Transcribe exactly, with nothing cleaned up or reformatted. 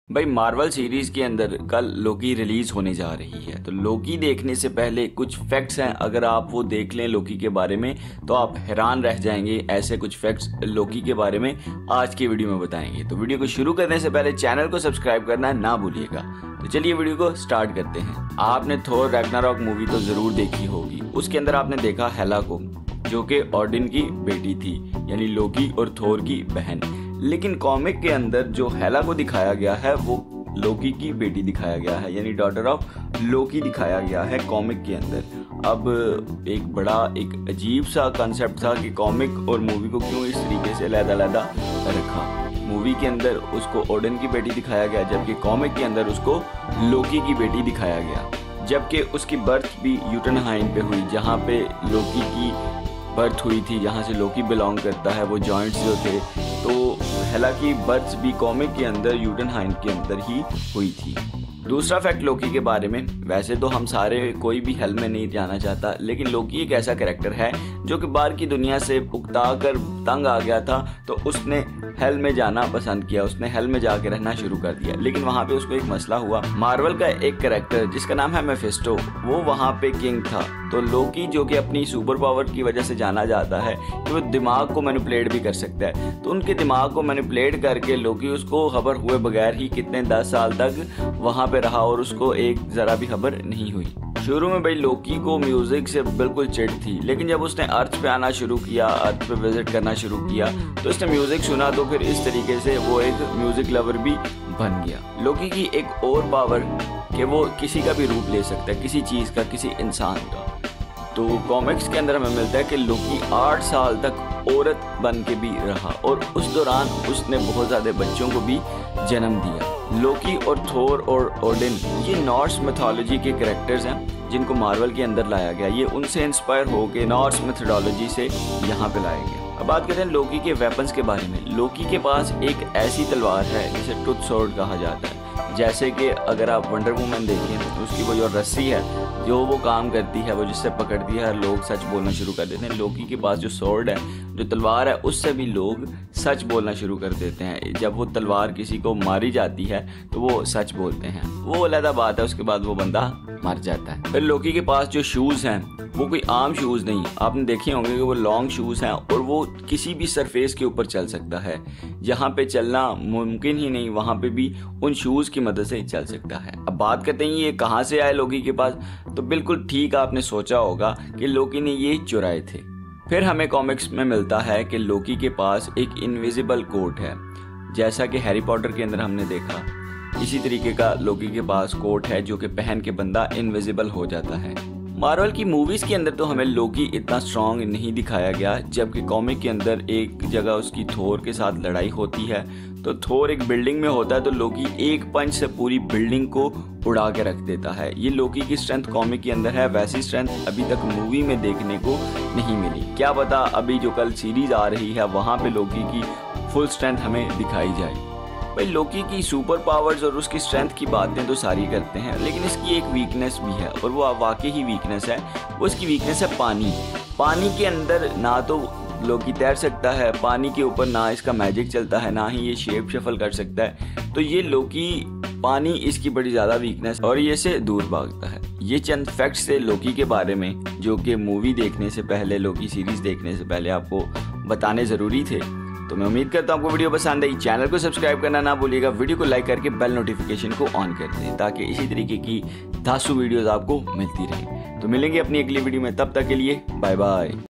भाई Marvel series के अंदर कल लोकी रिलीज होने जा रही है। तो लोकी देखने से पहले कुछ फैक्ट्स हैं, अगर आप वो देख लें लोकी के बारे में तो आप हैरान रह जाएंगे। ऐसे कुछ फैक्ट्स लोकी के बारे में आज की वीडियो में बताएंगे। तो वीडियो को शुरू करने से पहले चैनल को सब्सक्राइब करना ना भूलिएगा। तो चलिए वीडियो को स्टार्ट करते हैं। आपने थोर रैग्नारॉक मूवी तो जरूर देखी होगी। उसके अंदर आपने देखा हेला को, जो कि ओडिन की बेटी थी, यानी लोकी और थोर की बहन। लेकिन कॉमिक के अंदर जो हेला को दिखाया गया है वो लोकी की बेटी दिखाया गया है, यानी डॉटर ऑफ लोकी दिखाया गया है कॉमिक के अंदर। अब एक बड़ा एक अजीब सा कंसेप्ट था कि कॉमिक और मूवी को क्यों इस तरीके से अलग-अलग रखा। मूवी के अंदर उसको ओडिन की बेटी दिखाया गया, जबकि कॉमिक के अंदर उसको लोकी की बेटी दिखाया गया। जबकि उसकी बर्थ भी यूटनहाइम पे हुई, जहाँ पे लोकी की बर्थ हुई थी, जहाँ से लोकी बिलोंग करता है। वो जॉइंट्स जो थे, तो हेला की बर्थ भी कॉमिक के अंदर यूटनहाइम के अंदर ही हुई थी। दूसरा फैक्ट लोकी के बारे में, वैसे तो हम सारे कोई भी हेल में नहीं जाना चाहता, लेकिन लोकी एक ऐसा कैरेक्टर है जो कि बाहर की दुनिया से उकता कर तंग आ गया था, तो उसने हेल में जाना पसंद किया। उसने हेल में जाके रहना शुरू कर दिया। लेकिन वहाँ पे उसको एक मसला हुआ। मार्वल का एक कैरेक्टर जिसका नाम है मेफिस्टो, वो वहाँ पे किंग था। तो लोकी जो कि अपनी सुपर पावर की वजह से जाना जाता है कि वो दिमाग को मैनिपुलेट भी कर सकता है, तो उनके दिमाग को मैनिपुलेट करके लोकी उसको खबर हुए बगैर ही कितने दस साल तक वहाँ पे रहा और उसको एक जरा भी खबर नहीं हुई। शुरू में भाई लोकी को म्यूजिक से बिल्कुल चिढ़ थी, लेकिन जब उसने अर्थ पे आना शुरू किया, अर्थ पे विजिट करना शुरू किया, तो उसने म्यूजिक सुना, तो फिर इस तरीके से वो एक म्यूजिक लवर भी बन गया। लोकी की एक और पावर कि वो किसी का भी रूप ले सकता है, किसी चीज़ का, किसी इंसान का। तो कॉमिक्स के अंदर हमें मिलता है कि लोकी आठ साल तक औरत बन के भी रहा और उस दौरान उसने बहुत ज़्यादा बच्चों को भी जन्म दिया। लोकी और थोर और ओडिन ये नॉर्स मिथोलॉजी के कैरेक्टर्स हैं जिनको मार्वल के अंदर लाया गया। ये उनसे इंस्पायर होकर नॉर्स मिथोलॉजी से यहाँ पे लाया गया। अब बात करते हैं लोकी के वेपन्स के बारे में। लोकी के पास एक ऐसी तलवार है जिसे टूथ सॉर्ड कहा जाता है। जैसे कि अगर आप वंडर वुमन देखें, उसकी वो जो रस्सी है जो वो काम करती है, वो जिससे पकड़ती है लोग सच बोलना शुरू कर देते हैं। लोकी के पास जो सॉर्ड है, जो तलवार है, उससे भी लोग सच बोलना शुरू कर देते हैं। जब वो तलवार किसी को मारी जाती है तो वो सच बोलते हैं, वो अलग बात है। उसके बाद वो बंदा मर जाता है। फिर लोकी के पास जो शूज़ हैं वो कोई आम शूज़ नहीं, आपने देखे होंगे कि वो लॉन्ग शूज़ हैं और वो किसी भी सरफेस के ऊपर चल सकता है। जहाँ पे चलना मुमकिन ही नहीं, वहाँ पे भी उन शूज़ की मदद से चल सकता है। अब बात करते हैं ये कहाँ से आए लोकी के पास, तो बिल्कुल ठीक आपने सोचा होगा कि लोकी ने ये चुराए थे। फिर हमें कॉमिक्स में मिलता है कि लोकी के पास एक इनविजिबल कोट है, जैसा कि हैरी पॉटर के अंदर हमने देखा। इसी तरीके का लोकी के पास कोट है जो कि पहन के बंदा इनविजिबल हो जाता है। मार्वल की मूवीज के अंदर तो हमें लोकी इतना स्ट्रॉन्ग नहीं दिखाया गया, जबकि कॉमिक के अंदर एक जगह उसकी थोर के साथ लड़ाई होती है। तो थोर एक बिल्डिंग में होता है, तो लोकी एक पंच से पूरी बिल्डिंग को उड़ा के रख देता है। ये लोकी की स्ट्रेंथ कॉमिक के अंदर है, वैसी स्ट्रेंथ अभी तक मूवी में देखने को नहीं मिली। क्या पता अभी जो कल सीरीज आ रही है वहाँ पे लोकी की फुल स्ट्रेंथ हमें दिखाई जाए। भाई लोकी की सुपर पावर्स और उसकी स्ट्रेंथ की बातें तो सारी करते हैं, लेकिन इसकी एक वीकनेस भी है और वो वाकई ही वीकनेस है। वो इसकी वीकनेस है पानी। पानी के अंदर ना तो लोकी तैर सकता है, पानी के ऊपर ना इसका मैजिक चलता है, ना ही ये शेप शफल कर सकता है। तो ये लोकी, पानी इसकी बड़ी ज़्यादा वीकनेस और ये से दूर भागता है। ये चंद फैक्ट्स थे लोकी के बारे में जो कि मूवी देखने से पहले, लोकी सीरीज़ देखने से पहले आपको बताने ज़रूरी थे। तो मैं उम्मीद करता हूँ आपको वीडियो पसंद आई। चैनल को सब्सक्राइब करना ना भूलिएगा। वीडियो को लाइक करके बेल नोटिफिकेशन को ऑन कर दें ताकि इसी तरीके की धांसू वीडियोस आपको मिलती रहे। तो मिलेंगे अपनी अगली वीडियो में, तब तक के लिए बाय बाय।